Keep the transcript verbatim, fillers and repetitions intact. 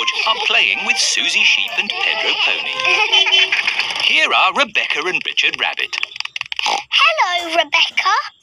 George are playing with Susie Sheep and Pedro Pony. Here are Rebecca and Richard Rabbit. Hello, Rebecca.